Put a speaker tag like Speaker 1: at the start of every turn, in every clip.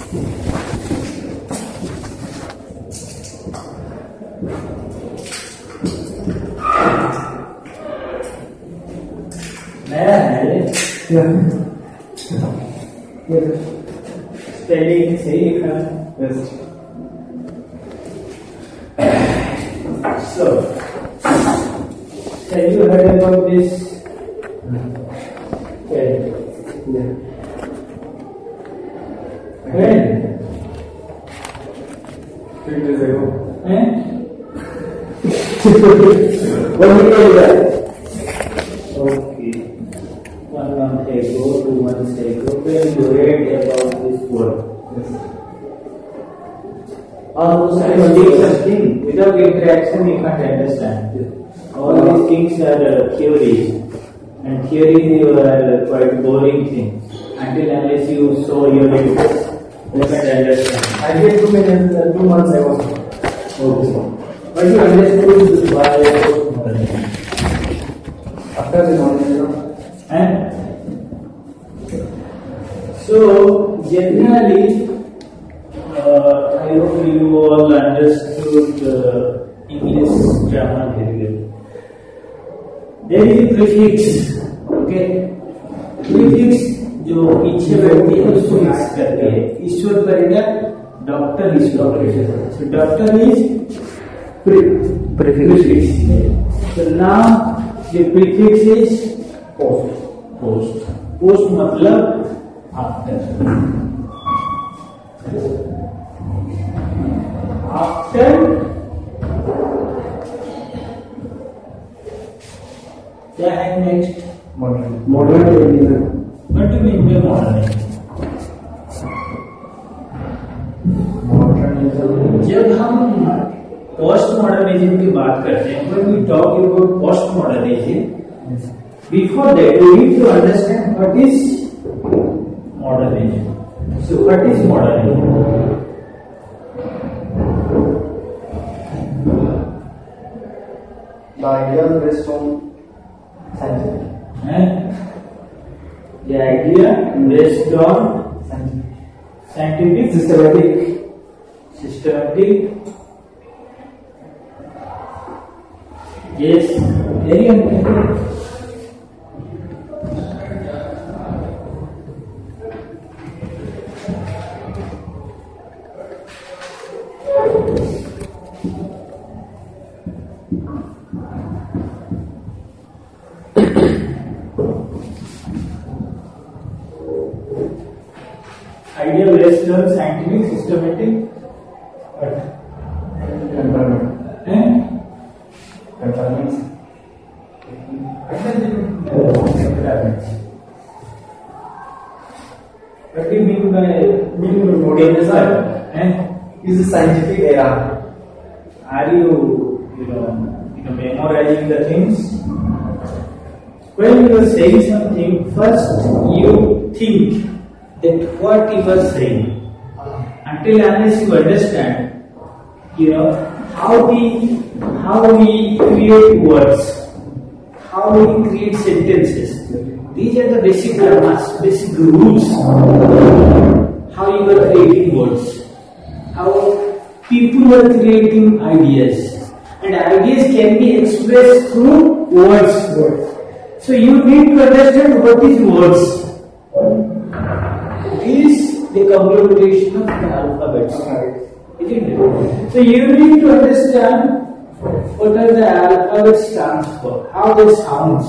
Speaker 1: Spelling सही लिखा है. So, have you heard about this? When? When?
Speaker 2: 3 days ago.
Speaker 1: What did you do that? Okay. 1 month ago, 2 months ago, when you read about this word.
Speaker 2: Yes.
Speaker 1: Almost something without interaction you can't understand. All these things are theories, and theories are quite boring things. Until unless you saw your results, you can't understand.
Speaker 2: I did 2 months ago.
Speaker 1: Okay. But you understood why post modernism.
Speaker 2: After the modernism.
Speaker 1: And so generally, I hope you all understood English grammar very well. There is a prefix, okay? Prefix जो पीछे बैठती है उसको याद करते हैं. Ishwar Parida, doctor Ishwar Parida. So doctor is prefix. So now the prefix is post. Post मतलब after. After क्या है next?
Speaker 2: Modernism.
Speaker 1: What do you mean by modernism? जब हम पोस्ट मॉडर्निज्म की बात करते हैं, when we talk about post modernism, before that we need to understand what is modernism. So what is modernism?
Speaker 2: The ideas based on science.
Speaker 1: The idea based on scientific, systematic. Yes, very important. Idea based on scientific, systematic,
Speaker 2: Confinements.
Speaker 1: What do you mean by
Speaker 2: modernism? Is a scientific era.
Speaker 1: Are you memorizing the things? When you are saying something, first you think that what you are saying. Until unless you understand, how we create words, how we create sentences. These are the basic grammars, basic rules. How you are creating words, how people are creating ideas, and ideas can be expressed through words. So you need to understand what is words. It is the conglomeration of the alphabets. Isn't it? So you need to understand what are the alphabet stands for, how they sound.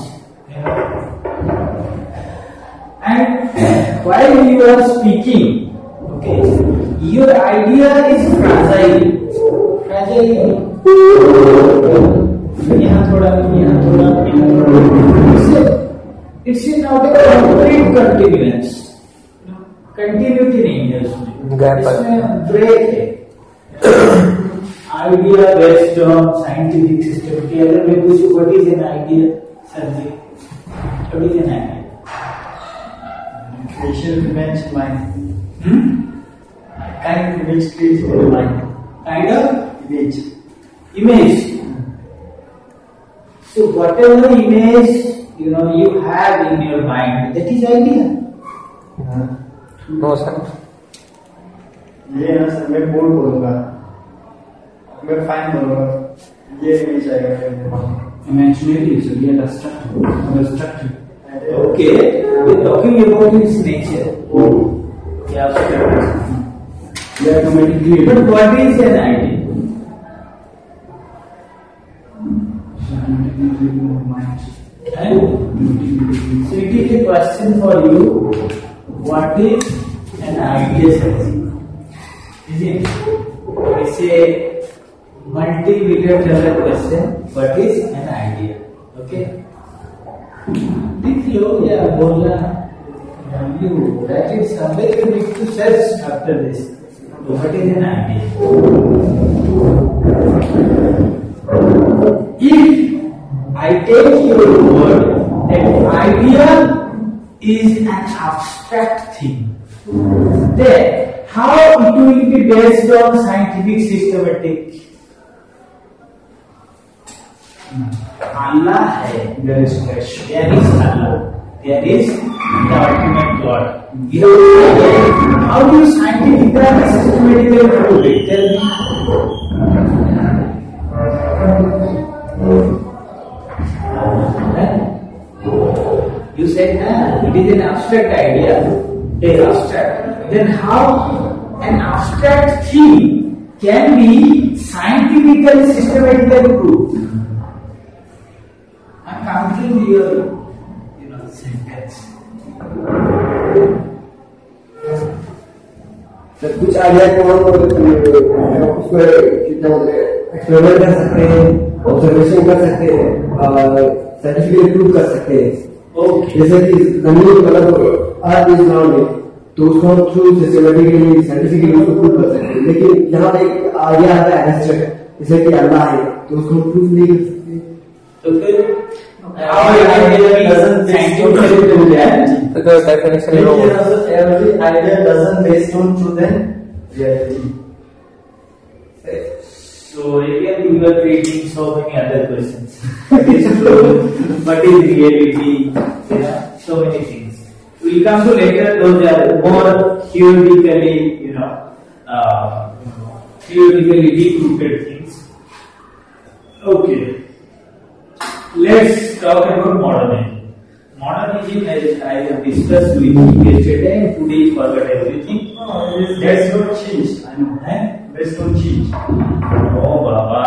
Speaker 1: And while you are speaking, okay, your idea is fragile. It's not a complete continuance. Continuity नहीं है उसमें. इसमें break है. Idea based on scientific system. अगर मैं पूछूं what is an idea, sir ji, what is an idea?
Speaker 2: Creation image mind. Kind of image creates in the mind.
Speaker 1: Kind of
Speaker 2: image.
Speaker 1: So whatever image you have in your mind, that is idea.
Speaker 3: No, sir.
Speaker 2: ये ना sir मैं बोल बोलूँगा, मैं fine बोलूँगा, ये नहीं चाहिए मेरे दिमाग में।
Speaker 1: Imaginary is real abstract. Okay, we're talking about its nature. Yeah, abstract. Yeah, automatically. But what is an idea? So it is a question for you. What is an idea? Is it? It's a multi-million-dollar question. What is an idea? Okay. Think low, yeah, bola. You write it somewhere. You need to search after this. So what is an idea? If I take your word that idea is an abstract thing, then how it will be based on scientific systematic? Allah hai, there is Allah, there is the ultimate God. How do you scientifically and systematically prove it? Tell me. You said it is an abstract idea, abstract. Then how an abstract thing can be scientifically systematically proved? I'm counting your sentence.
Speaker 3: Sir कुछ idea को उसको experiment कर सकते हैं, observation कर सकते हैं, scientifically prove कर सकते हैं। जैसे कि जमीन मतलब अर्थ इज राउंड है, तो उसको हम थ्रू सिस्टमैटिकली साइंटिफिकली उसको प्रूव कर सकते हैं। लेकिन यहाँ पे एक आइडिया आता है एब्स्ट्रैक्ट, जैसे कि अल्लाह है, तो उसको हम प्रूव नहीं कर सकते।
Speaker 1: तो फिर our idea doesn't scientifically prove reality.
Speaker 3: Because definition is wrong.
Speaker 2: Every idea doesn't based on truth and reality.
Speaker 1: So again we were creating so many other questions. What is truth? What is reality? So many things. We'll come to later. Those are more theoretically, theoretically deep-rooted things. Okay. Let's talk about modernism. Modernism, as I have discussed with you yesterday, and today forgot everything.
Speaker 2: That's not changed.
Speaker 1: I know,
Speaker 2: That's not changed.
Speaker 1: Oh, Baba.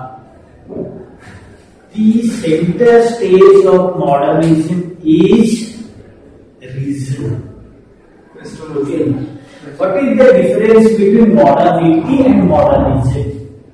Speaker 1: The center stage of modernism is reason. Okay. What is the difference between modernity and modernism?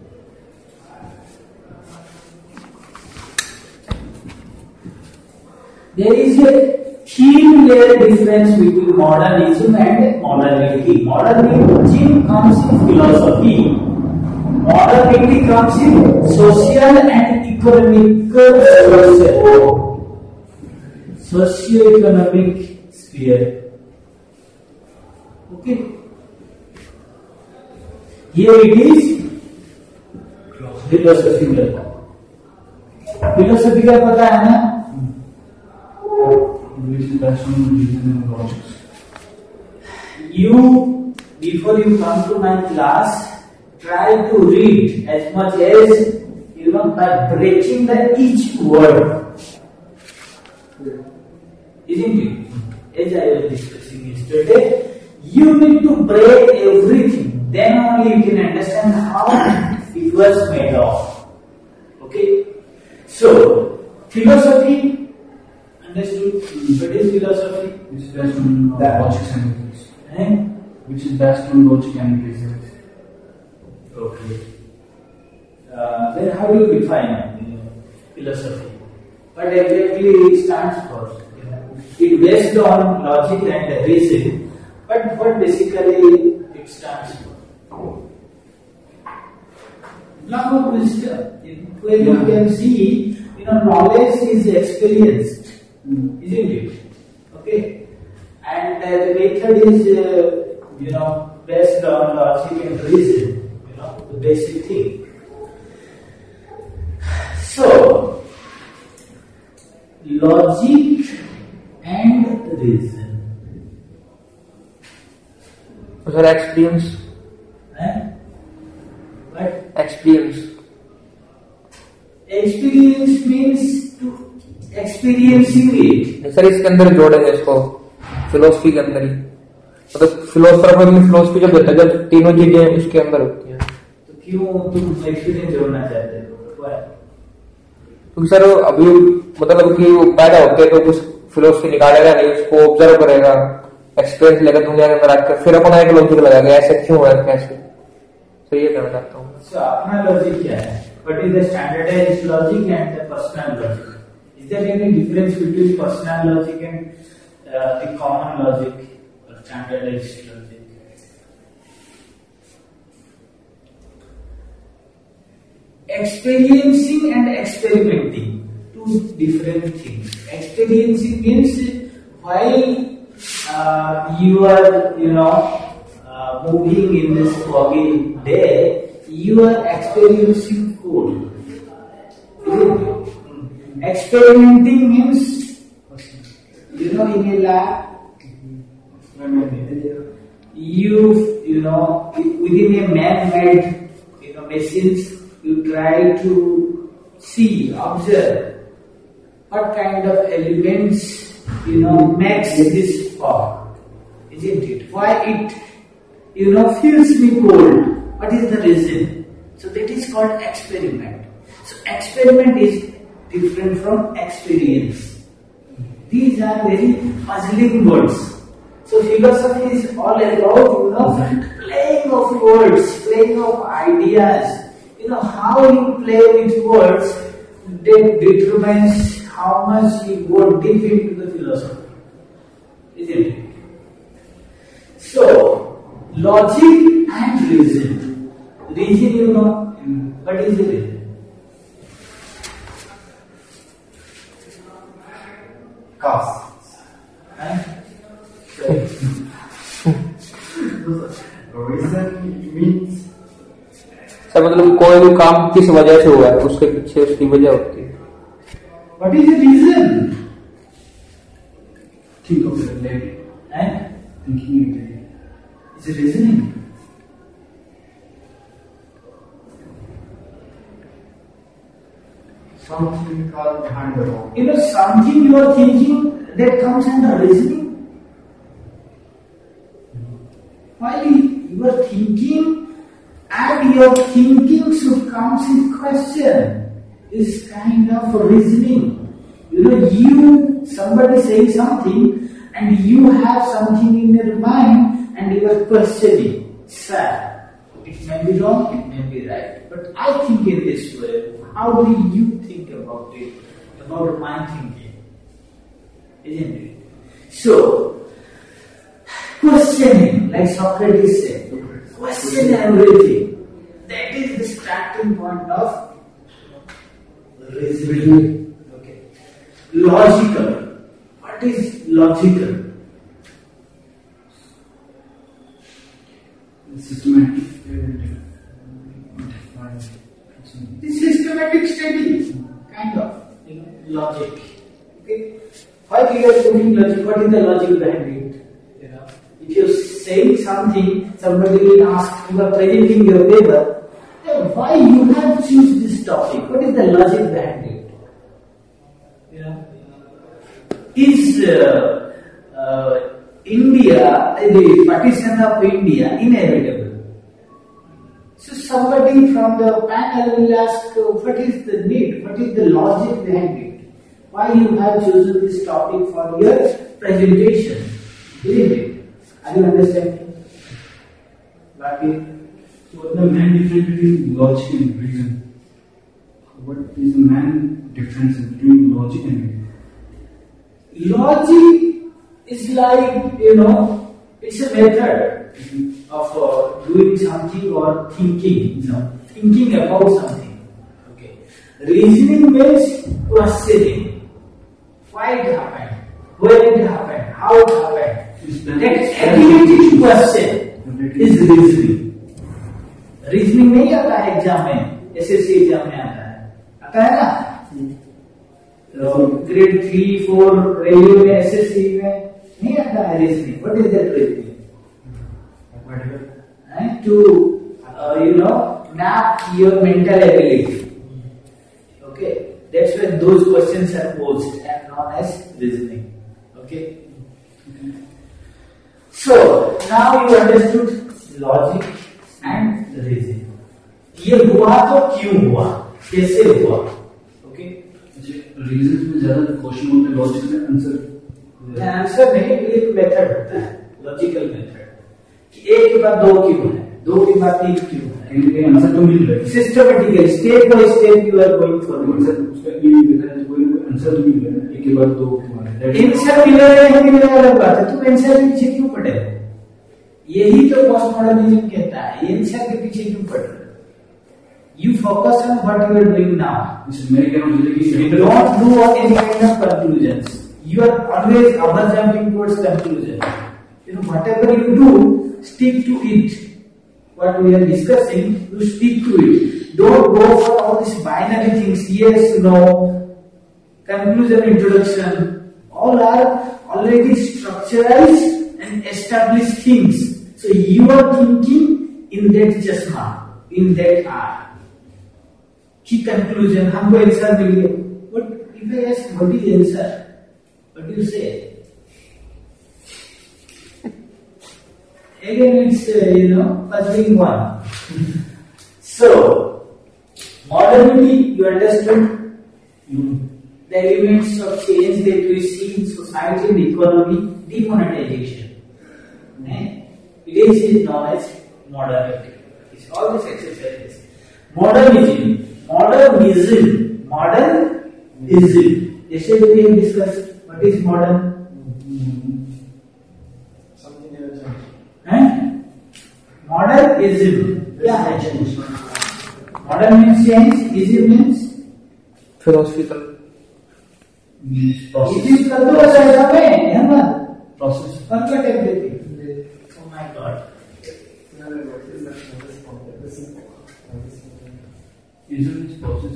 Speaker 1: There is a thin layer difference between modernism and modernity. Modernism comes in philosophy. Modernity comes in social and economical structure. Socio-economic sphere. Okay. Here it is philosophical. Philosophical पता है ना?
Speaker 2: Which is based on reason and logic.
Speaker 1: You, before you come to my class, try to read as much as by breaking the each word. Isn't it? As I was discussing yesterday, you need to break everything. Then only you can understand how it was made of. Okay? So, philosophy. Understood? What is philosophy?
Speaker 2: Which is based on logic and reasons. Which is based on logic and reasons.
Speaker 1: Okay. Then how do you define philosophy? What exactly it stands for? It based on logic and reason, but what basically it stands for? Love of wisdom. Where you can see, knowledge is experienced. Isn't it? Okay, and the method is based on logic and reason, the basic thing. So, logic and reason.
Speaker 3: Sir, experience.
Speaker 1: experience means to experiencing it.
Speaker 4: Sir इसके अंदर जोड़ेंगे इसको philosophy के अंदर ही, मतलब philosopher अपनी philosophy जब देता है जब तीनों चीजें उसके अंदर होती हैं।
Speaker 1: तो क्यों तुम एक्सपीरियंस जोड़ना चाहते हो?
Speaker 4: क्योंकि सर अभी मतलब कि वो पैदा होते हैं तो कुछ फिलोसफी निकालेगा नहीं, उसको ऑब्जर्व करेगा, एक्सपीरियंस लेकर दुनिया के अंदर आकर फिर अपना एक लॉजिक लगाएगा ऐसे क्यों है कैसे। तो ये कहना चाहता हूँ।
Speaker 1: अपना लॉजिक क्या है? What is the standardized logic and the personal logic? Is there any difference between personal logic and the common logic or standardized logic? Experiencing and experimenting, two different things. Experiencing means while you are, moving in this foggy day, you are experiencing cold. Experimenting means, in a lab, within a man-made, machines, you try to see, observe what kind of elements, makes this fog, isn't it? Why it, feels me cold? What is the reason? So that is called experiment. So experiment is different from experience. These are very puzzling words. So philosophy is all about, playing of words, playing of ideas. How you play with words that determines how much you go deep into the philosophy. Isn't it? So, logic and reason. Reason, what is the reason?
Speaker 2: Cause. Reason means
Speaker 4: sir मतलब कोई भी काम किस वजह से हुआ है उसके पीछे उसकी वजह होती है।
Speaker 1: What is the reason?
Speaker 2: think of it later.
Speaker 1: And
Speaker 2: Thinking it later.
Speaker 1: it's a reasoning.
Speaker 2: Something called behind the wall.
Speaker 1: Something you are thinking that comes under reasoning. While you are thinking, and your thinking should come in question, is kind of reasoning. Somebody saying something, and you have something in your mind, and you are questioning. Sir, it may be wrong, it may be right, but I think in this way. How do you think about it? About my thinking, isn't it? So, questioning, like Socrates said, question everything. That is the starting point of reasoning. Okay. Logical. What is logical?
Speaker 2: Systematic.
Speaker 1: The systematic study, kind of, logic. Okay. Why you are doing logic? What is the logic behind it? If you are saying something, somebody will ask, you are presenting your paper, why you have choose this topic? What is the logic behind it? Is India, the partition of India, inevitable? So somebody from the panel will ask, what is the need? What is the logic behind it? Why you have chosen this topic for your presentation? Isn't it? Are you understanding?
Speaker 2: So the main difference between logic and reason. What is the main difference between logic and reason?
Speaker 1: Logic is like, it's a method of doing something or thinking, thinking about something. Okay. Reasoning means questioning. Why it happened? When it happened? How it happened? That ability to question is reasoning. Reasoning नहीं आता है exam में, SSC exam में आता है ना? Grade 3, 4 railway में, SSC में नहीं आता है reasoning. What is that reasoning? To map your mental ability. Okay. That's when those questions are posed and known as reasoning. Okay. So now you understood logic and reasoning. ये हुआ तो क्यों हुआ, कैसे हुआ? Okay.
Speaker 2: रीजन में ज्यादा question होते हैं, लॉजिक में
Speaker 1: आंसर नहीं, एक मेथड होता है, लॉजिकल मेथड, कि एक के बाद दो क्यों है, दो के बाद तीन क्यों है,
Speaker 2: आंसर तो मिल रहा है
Speaker 1: systematically step by step you are going forward.
Speaker 2: उसका ये देखा है तो कोई आंसर तो मिल रहा है, एक के बाद दो क्यों है,
Speaker 1: आंसर मिल रहा है, मिल रहा है अलग बात है, तुम आंसर के पीछे क्यों पड़े? यही तो पोस्ट मॉडर्निज्म कहता है, आंसर के पीछे क्यों पड़ रहे? You focus on what you are doing now. You don't do any kind of conclusions. You are always over jumping towards conclusion. You know, whatever you do, stick to it. What we are discussing, you stick to it. Don't go for all these binary things. Yes, no, conclusion, introduction. All are already structuralized and established things. So you are thinking in that chashma, in that art. Key conclusion, हमको answer मिल गया. But if I ask what is answer, what do you say? Again, it's puzzling one. So, modernity, you understood the elements of change that we see in society and economy, demonetization. It is known as modernity. It's all these exercises. Modernism. Yesterday we discussed what is modern.
Speaker 3: Something else.
Speaker 1: Modernism. Yeah, modern means change. Ism means
Speaker 4: philosophical
Speaker 1: process. It is
Speaker 2: process.
Speaker 1: Forget everything. Oh my God.
Speaker 2: Ism is process.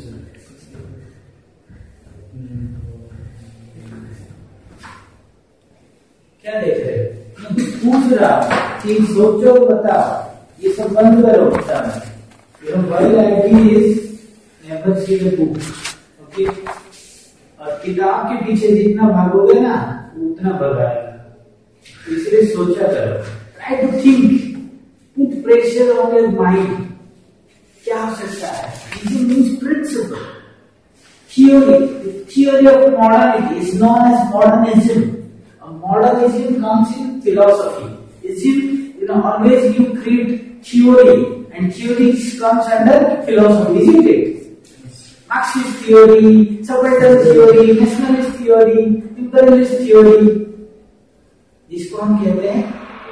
Speaker 1: क्या देख रहे हो? पूछ रहा कि सोचो बताओ, ये सब बंद करो बताना. While idea is never see the book. Okay? और किताब के पीछे जितना भागोगे ना उतना भगाएगा. इसलिए सोचा करो. Try to think. Put pressure on your mind. क्या हो सकता है? It means principle. Theory. The theory of modernity is known as modernism. Modernism comes in philosophy. Always you create theory, and theory comes under philosophy, isn't it? Marxist theory, subaltern theory, nationalist theory, imperialist theory. जिसको हम कहते हैं,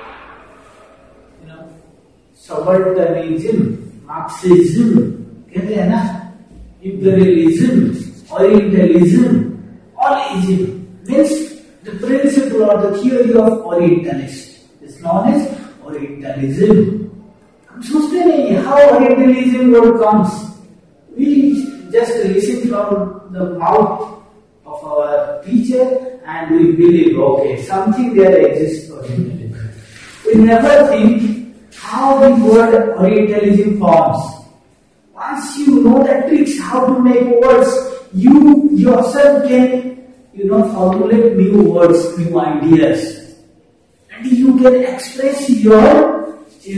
Speaker 1: subalternism, Marxism, कहते हैं ना, imperialism, Orientalism, all ism means the principle or the theory of Orientalist is known as Orientalism. हम सोचते नहीं how Orientalism word comes. We just listen from the mouth of our teacher and we believe okay something there exists Orientalism. We never think how the word Orientalism forms. Once you know the tricks how to make words, you yourself can formulate new words, new ideas, and you can express your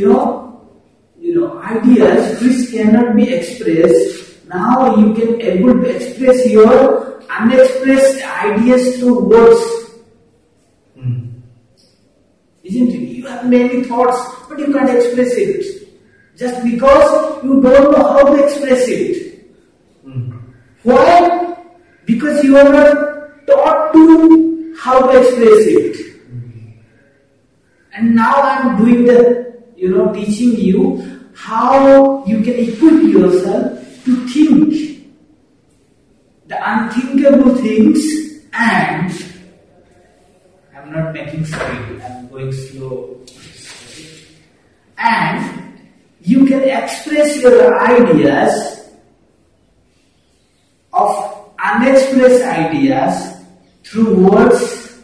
Speaker 1: ideas which cannot be expressed. Now you can able to express your unexpressed ideas through words. Isn't it? You have many thoughts, but you can't express it just because you don't know how to express it. Why? Because you are not taught to how to express it. And now I am doing the, teaching you how you can equip yourself to think the unthinkable things, and I am not making speed, I am going slow. And you can express your ideas of unexpressed ideas through words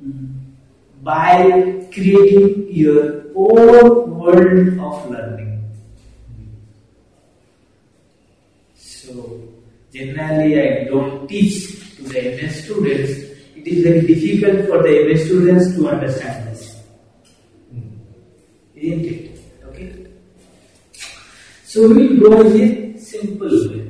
Speaker 1: by creating your own world of learning. So, Generally, I don't teach to the MS students. It is very difficult for the MS students to understand this. Isn't it? Okay. So we will go in a simple way.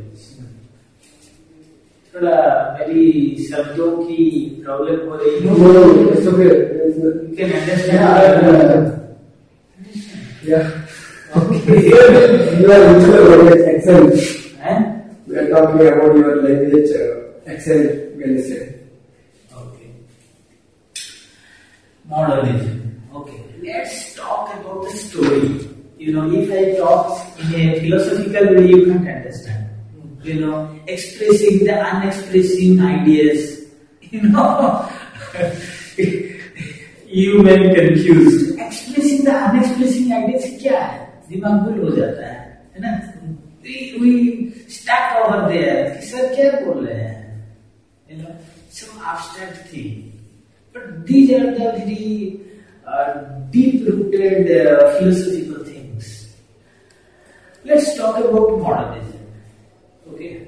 Speaker 1: थोड़ा मेरी शब्दों की problem हो रही है.
Speaker 3: No, it's okay.
Speaker 1: You can understand.
Speaker 3: Yeah. Okay. You are literally excellent. We are talking about your language, excellent, we can say.
Speaker 1: Okay. Modernism. Okay. Let's talk about the story. You know, if I talk in a philosophical way, you can't understand. You know, expressing the unexpressing ideas. You know, you may be confused. Expressing the unexpressing ideas क्या है? दिमाग गुल हो जाता है ना? We stuck over there. कि sir क्या बोल रहे हैं? You know, some abstract thing. But these are the very deep-rooted philosophical things. Let's talk about modernism. Okay.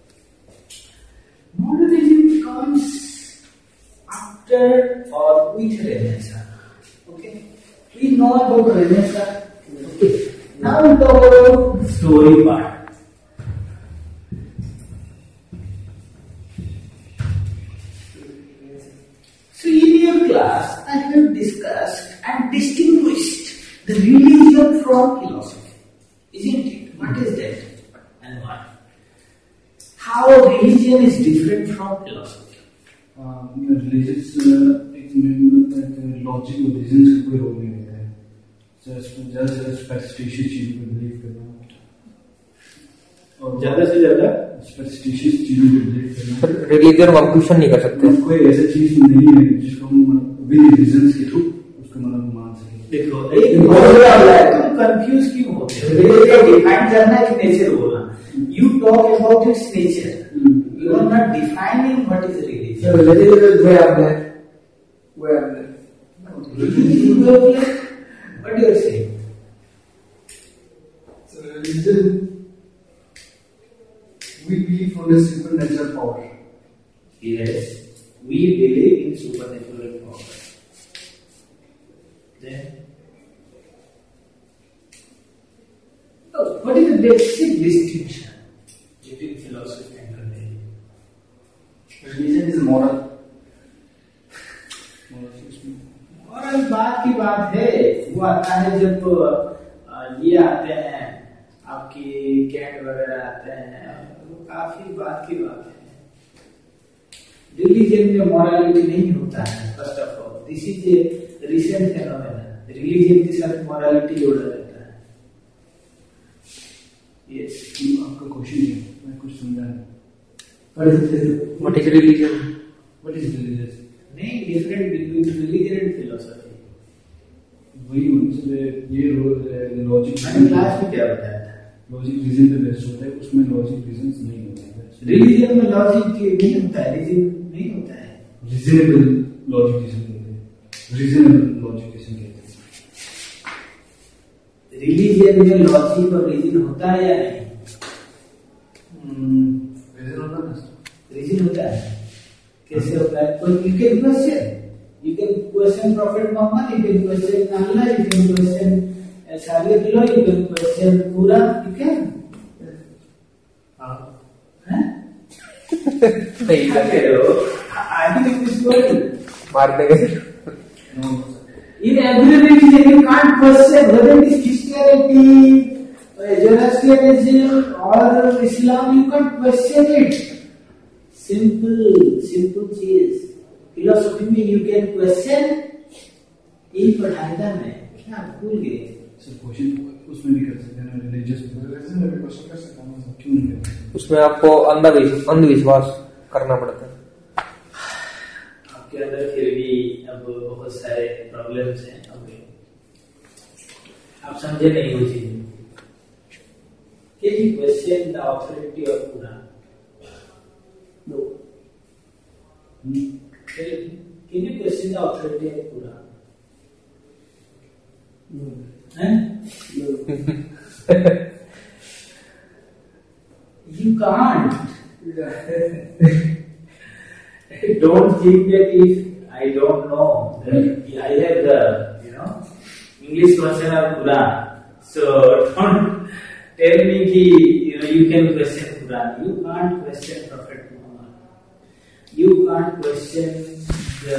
Speaker 1: Modernism comes after or with Renaissance. Okay. We know about Renaissance. Okay. Now we talk about the story part. So in your class, I have discussed and distinguished the religion from philosophy. Isn't it? What is that and why? How religion is different from philosophy?
Speaker 2: Religious एक में logic और reason का कोई role नहीं रहता है. just superstitious चीजों पे बिलीव करना और
Speaker 1: ज़्यादा से ज़्यादा
Speaker 2: superstitious चीजों पे बिलीव करना.
Speaker 4: रिलीजन हम क्वेश्चन नहीं कर सकते.
Speaker 2: कोई ऐसा चीज नहीं है जिसको हम विद रीजंस के थ्रू उसको मतलब मान सके.
Speaker 1: देखो तुम कंफ्यूज क्यों होते हो? रिलीजन डिफाइन करना है कि नेचर बोलना. You talk about its nature. You are not defining what is religion.
Speaker 3: So religion is way up there. Way up there.
Speaker 1: Religion is way up there. What do you say?
Speaker 3: So religion, we believe on a supernatural power.
Speaker 1: Yes, we believe in supernatural power. Then, what is the basic distinction between philosophy and religion?
Speaker 3: Religion is moral.
Speaker 1: Moral बात की बात है. वो आता है जब ये आते हैं आपकी कैट वगैरह आते हैं. वो काफी बात की बात है. रिलीजन में मोरालिटी नहीं होता है. First of all this is a recent phenomena. Religion के साथ मोरालिटी जोड़ा जाता है. यस.
Speaker 2: आपका क्वेश्चन है, मैं कुछ समझा नहीं.
Speaker 4: What is religion?
Speaker 2: What is religious?
Speaker 1: नहीं, different between religion and philosophy.
Speaker 2: वही मतलब ये लॉजिक
Speaker 1: मैंने क्लास में क्या बताया था?
Speaker 2: लॉजिक रीजन पे बेस्ड होता है, उसमें लॉजिक रीजंस नहीं होते हैं.
Speaker 1: रिलीजन में लॉजिक नहीं होता है. रीजन नहीं होता है.
Speaker 2: रीजनेबल लॉजिक कहते हैं. रीजनेबल लॉजिक कहते हैं.
Speaker 1: रिलीजन में लॉजिक और रीजन होता है या नहीं?
Speaker 2: रीजन होता है.
Speaker 1: रीजन होता है. कैसे होता है? तो you can question prophet Muhammad, you can question Allah, you can question शागिर्द लो, यू कैन क्वेश्चन पूरा. यू कैन
Speaker 4: नहीं
Speaker 1: I think this word
Speaker 4: मार देंगे.
Speaker 1: in every religion you can't question whether it is Christianity, Zoroastrianism or Islam. You can't question it. Simple चीज. Philosophy में you can question. इन पढ़ाई में क्या भूल गए?
Speaker 2: सर क्वेश्चन उसमें भी कर सकते हैं. रिलीजियस में भी क्वेश्चन कर सकते हैं. क्यों नहीं कर सकते?
Speaker 4: उसमें आपको अंधविश्वास करना पड़ता है.
Speaker 1: आपके अंदर फिर भी अब बहुत सारे प्रॉब्लम्स हैं. आप समझे नहीं वो चीज. Can you question the authority of Quran? No. Can you question the authority of Quran? No. No. You can't. Don't think that if I don't know, I have the English version of Quran. So don't tell me that you can question Quran. You can't question Prophet Muhammad. You can't question the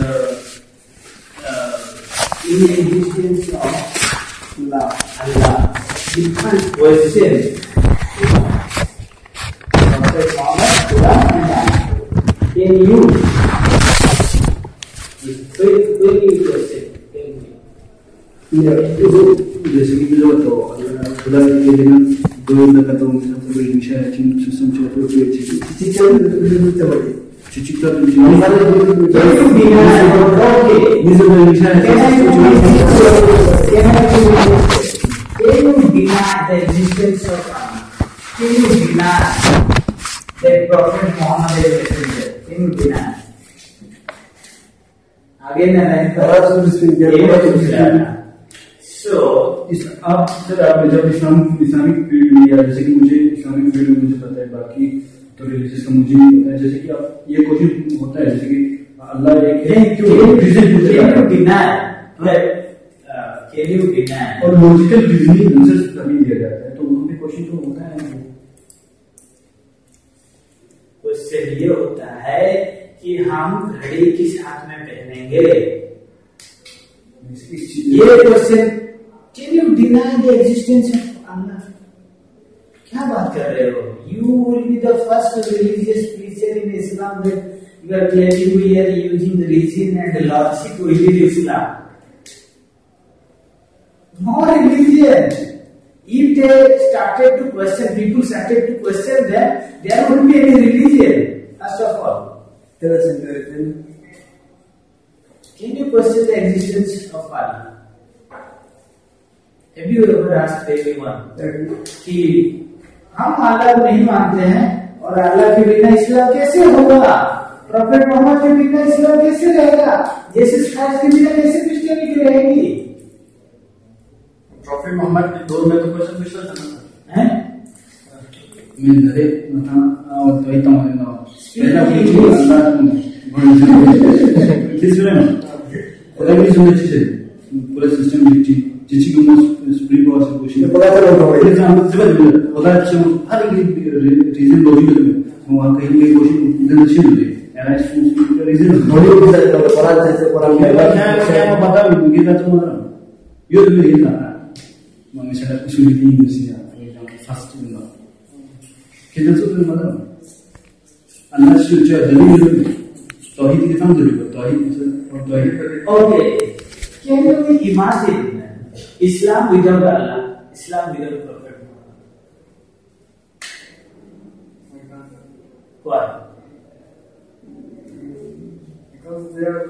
Speaker 1: inexistence of Allah. You can't question Prophet Muhammad, Quran, and Allah. Can you? When you question, tell me.
Speaker 2: जैसे कि जो तो खुदा के दिन दो लगा तो मतलब बड़ी विषय है चिंत समझो तो कोई चीज चिचिता
Speaker 1: Can you deny the existence of Allah? Can you deny that Prophet Muhammad is a messenger? Can you deny? Again and again. So,
Speaker 2: आप सर आप जब इस्लामिक फील्ड में या जैसे कि मुझे इस्लामिक फील्ड में मुझे पता है बाकी तो रिलीजियस का मुझे नहीं पता है जैसे कि आप ये क्वेश्चन होता है जैसे कि अल्लाह एक है क्यों रीजन
Speaker 1: can you deny
Speaker 2: और लॉजिकल रीजनिंग आंसर तभी दिया जाता है तो वहां पे क्वेश्चन तो होता है
Speaker 1: क्वेश्चन ये होता है कि हम घड़ी किस हाथ में पहनेंगे ये question Can you deny the existence of Allah? क्या बात कर रहे हो? You will be the first religious preacher in Islam that you are claiming we are using the reason and logic within Islam. No religion. If they started to question, people started to question them, there won't be any religion. First of all, tell us encouragement. Can you question the existence of Allah? Have you ever asked anyone कि हम अल्लाह को नहीं मानते हैं और अल्लाह के बिना इस्लाम कैसे होगा? प्रॉफेट मोहम्मद के बिना इस्लाम कैसे रहेगा? जीसस क्राइस्ट के बिना कैसे क्रिश्चियनिटी रहेगी?
Speaker 2: प्रॉफेट मोहम्मद के दौर में तो क्वेश्चन पूछता था ना हैं? मैं घरे मतलब और तो इतना ना पहला भी अल्लाह को किस में और अभी सुनने चाहिए पूरा सिस्टम लिखी जिसकी सुप्रीम कोर्ट से क्वेश्चन पता चला तो एग्जांपल से बदल पता चला हर एक रीजन लॉजिकल में वहां कहीं भी क्वेश्चन इधर से मिले एंड आई स्पीक रीजन थोड़ी भी सकता है पढ़ा जैसे पढ़ा मैं बता भी मुझे तो तुम्हारा ये तो ये था मैं सेटा कुछ भी नहीं दूसरी एग्जांपल फर्स्ट में ना किधर से मतलब अल्लाह से जो दलील तौहीद के साथ दलील तौहीद और तौहीद
Speaker 1: okay can you imagine Islam without Allah, Islam without Prophet Muhammad? Why?
Speaker 5: Because they are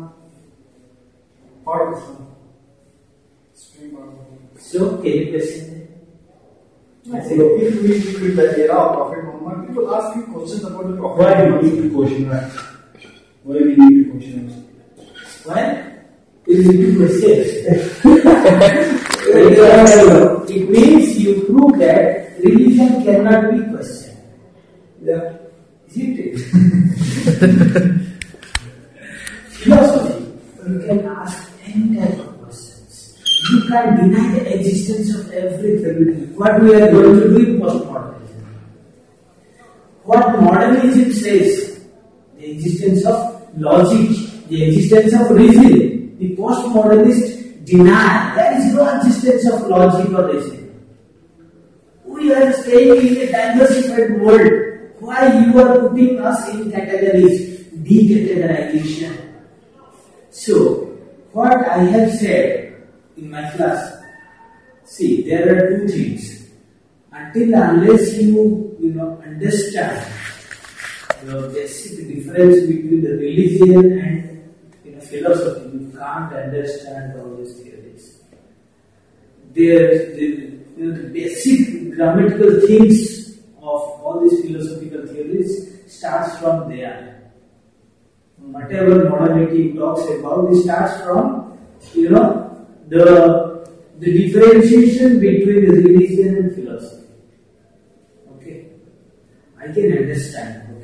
Speaker 5: part of Islam. Stream part of Islam.
Speaker 1: So, can you question that?
Speaker 5: If we live in the era of Prophet Muhammad, people ask you questions about the Prophet.
Speaker 2: Why do we need to question that? Why we need to question that?
Speaker 1: Why? It is a good question. It means you prove that religion cannot be questioned. Yeah. Isn't it? Philosophy, you can ask any type of questions. You can't deny the existence of everything. What we are going to do in postmodernism. What modernism says, the existence of logic, the existence of reason. The postmodernists deny there is no existence of logic or reason. We are staying in a diversified world. Why you are putting us in categories? Decategorization. So, what I have said in my class, see, there are two things. Until unless you understand the basic difference between the religion and philosophy, you can't understand all these theories. The basic grammatical things of all these philosophical theories starts from there. Whatever modernity talks about, it starts from the differentiation between religion and philosophy. Okay, I can understand.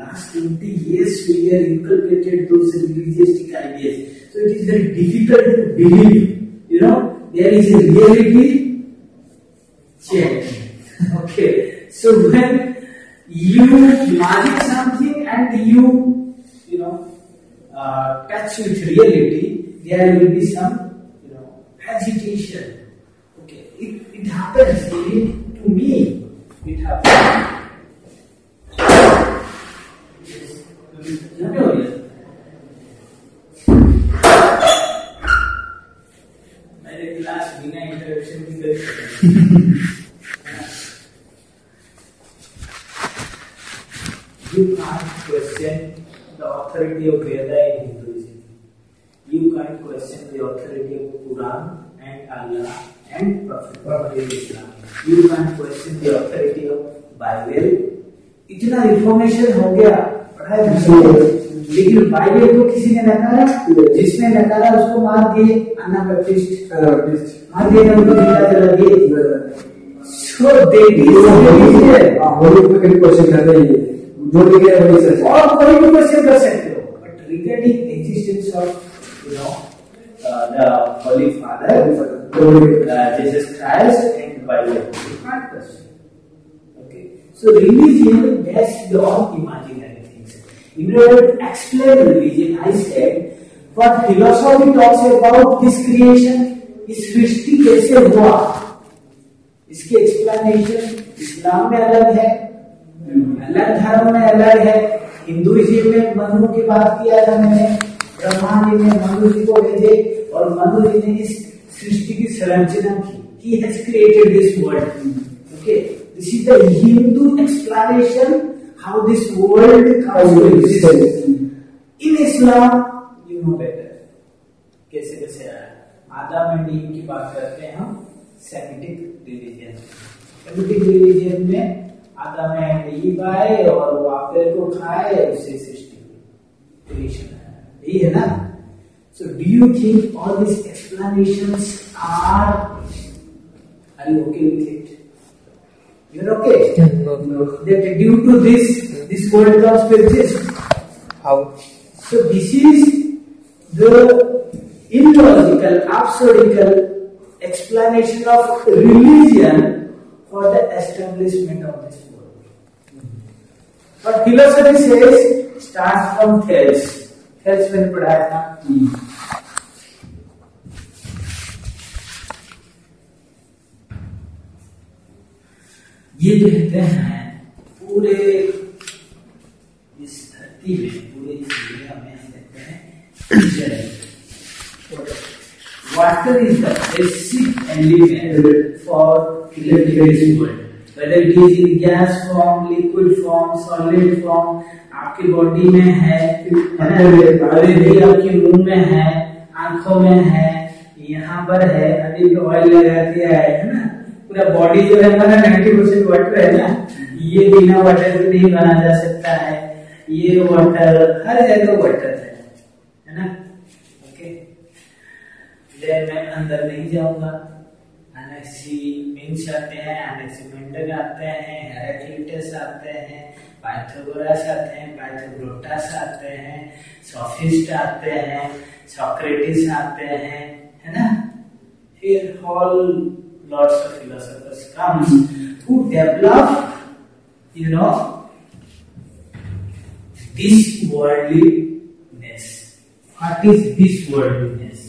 Speaker 1: last 20 years we have inculcated those religioustic ideas. So it is very difficult to believe, there is a reality check. Okay. So when you imagine something and you touch with reality, there will be some, hesitation. Okay. It happens to me. It happens. मेरे class बिना interruption की You can't question the authority of Veda in Hinduism. You can't question the authority of Quran and Allah and Prophet in Islam. You can't question the authority of Bible. इतना information हो गया पढ़ाई लेकिन Bible को किसी ने नकारा, जिसने नकारा उसको मार दिए, अन्ना बैप्टिस्ट मार दिए, उनको जिंदा जला दिए। So they disobey. होली को कभी क्वेश्चन करते ही जो भी है वही सच है और कोई भी क्वेश्चन कर सकते हो, but regarding existence of the Holy Father, Jesus Christ and Bible, you can't question. Okay, so religion based on imaginary things. In order to explain religion, I said, what philosophy talks about this creation, इस सृष्टि कैसे हुआ, इसकी explanation इस्लाम में अलग है, अलग धर्म में अलग है। हिंदुइज्म में मनु की बात किया था मैंने, ब्रह्मा जी ने मनु जी को भेजे और मनु जी ने इस सृष्टि की संरचना की। He has created this world. Okay, this is the Hindu explanation how this world comes to exist. In Islam, you know better. कैसे कैसे आया? आदम एंड ईव की बात करते हैं हम सेमिटिक रिलीजन। सेमिटिक रिलीजन में आदम एंड ईव आए और वो एप्पल को खाए, उससे सृष्टि क्रिएशन है, यही है ना? So do you think all these explanations are you okay with it? You're okay?
Speaker 4: No.
Speaker 1: That due to this world comes to exist.
Speaker 4: How?
Speaker 1: So this is the illogical, absurdical explanation of religion for the establishment of this world. But philosophy says start from Thales. Thales मैंने पढ़ाया था. ये कहते हैं पूरे इस धरती में, पूरे इस दुनिया में हम कहते हैं water is the basic element for electric world. Whether it is in gas form, liquid form, solid form, आपकी बॉडी में है ना, आपके मुंह में है, आंखों में है, यहाँ पर है, अभी ऑयल लगा दिया है ना, पूरा बॉडी जो है हमारा 90% वाटर है ना, ये बिना वाटर के नहीं बना जा सकता है, ये वाटर हर जगह वाटर है ना? ओके, मैं अंदर नहीं जाऊंगा। एनाक्सीमेंस आते हैं, एनाक्सीमेंडर आते हैं, हेराक्लिटस आते हैं, पाइथागोरस आते हैं, पाइथागोरस आते हैं, सोफिस्ट आते हैं, सोक्रेटिस आते हैं, है ना? फिर all lots of philosophers comes who develop, this worldliness. What is this worldliness?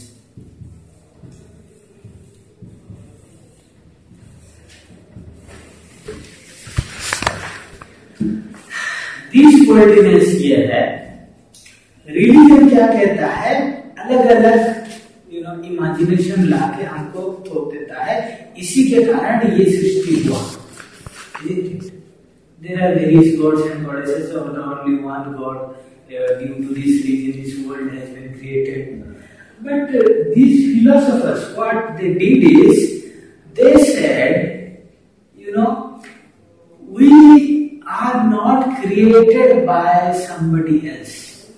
Speaker 1: This worldliness ये है, रिलीजन क्या कहता है, अलग अलग इमेजिनेशन लाके हमको थोप देता है, इसी के कारण ये सृष्टि हुआ। There are various gods and goddesses, or only one god. Due to this reason, this world has been created. But these philosophers, what they did is, they said, we are not created by somebody else.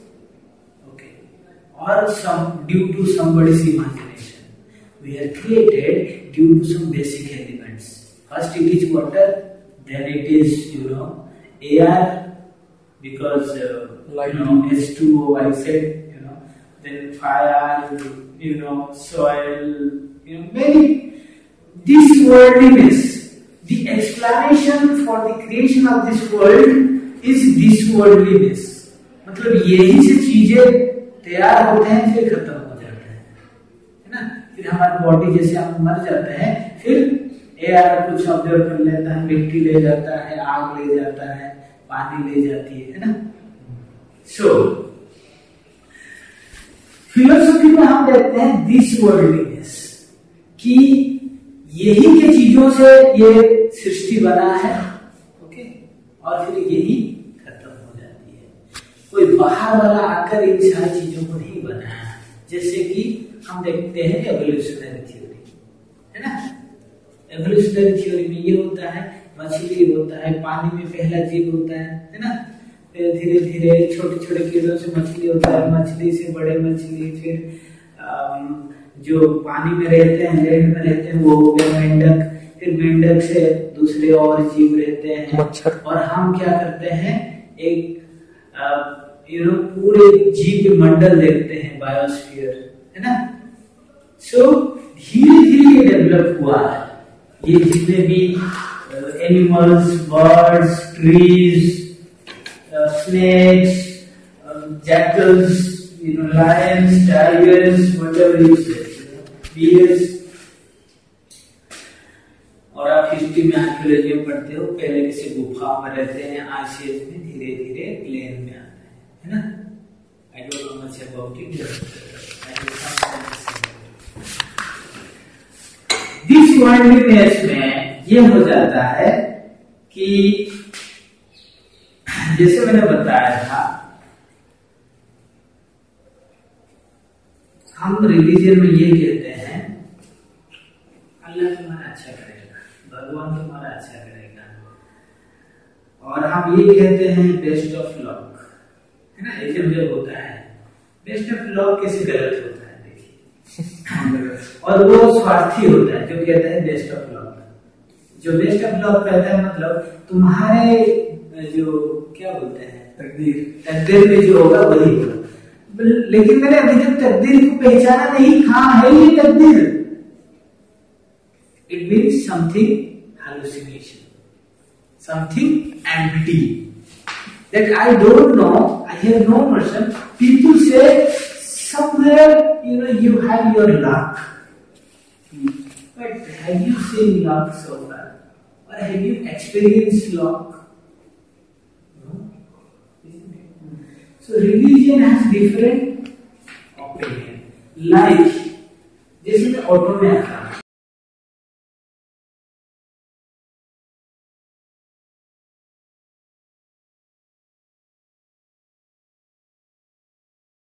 Speaker 1: Or due to somebody's imagination. We are created due to some basic elements. First it is water, then it is air, because H2O I said, then fire, soil, many, this worldliness, the explanation for the creation of this world is this worldliness. मतलब यही से चीजें तैयार होते हैं फिर खत्म हो जाते हैं, है ना? फिर हमारी बॉडी जैसे हम मर जाते हैं, फिर एयर कुछ ऑब्जर्व कर लेता है, मिट्टी ले जाता है, आग ले जाता है, पानी ले जाती है ना? सो फिलोसफी में हम देखते हैं दिस वर्ल्डलीनेस कि यही के चीजों से ये सृष्टि बना है, ओके, और फिर यही खत्म हो जाती है। कोई बाहर वाला आकर इन सारी चीजों को नहीं बनाया, जैसे कि हम देखते हैं एवोल्यूशनरी थ्योरी, है ना? एवोल्यूशनरी थ्योरी में ये होता है, मछली होता है, पानी में पहला जीव होता है ना? फिर धीरे धीरे छोटे छोटे कीड़ों से मछली होता है, मछली से बड़े मछली, फिर जो पानी में रहते हैं, लैंड में रहते हैं, वो हो गया मेंढक, फिर मेंढक से दूसरे और जीव रहते हैं, मच्छर। और हम क्या करते हैं, एक पूरे जीव मंडल देखते हैं, बायोस्फीयर, है ना? सो धीरे धीरे ये डेवलप हुआ है, ये जितने भी animals, birds, trees, snakes, jackals, lions, tigers, whatever you say, bears. और आप हिस्ट्री में आर्कियोलॉजी में पढ़ते हो, पहले किसी गुफा में रहते हैं, आइस एज में धीरे धीरे प्लेन में आते हैं, है ना? I don't know much about it. This worldliness में ये हो जाता है कि जैसे मैंने बताया था, हम रिलीजन में ये कहते हैं अल्लाह तुम्हारा अच्छा करेगा, भगवान तुम्हारा अच्छा करेगा, और हम ये कहते हैं बेस्ट ऑफ लक, है ना? एक जब होता है बेस्ट ऑफ लक, कैसे गलत होता है देखिए। और वो स्वार्थी होता है जो कहता है बेस्ट ऑफ लक। जो बेस्ट ऑफ लक कहता है मतलब तुम्हारे जो क्या बोलते हैं, तकदीर में जो होगा वही होगा। लेकिन मैंने अभी तक तकदीर को पहचाना नहीं, कहां है ये तकदीर? It means something hallucination, something empty that I don't know, I have no notion. People say somewhere you have your luck, but have you seen luck so far, or have you experienced luck? So religion has different opinion. Like जैसे मैं auto में आता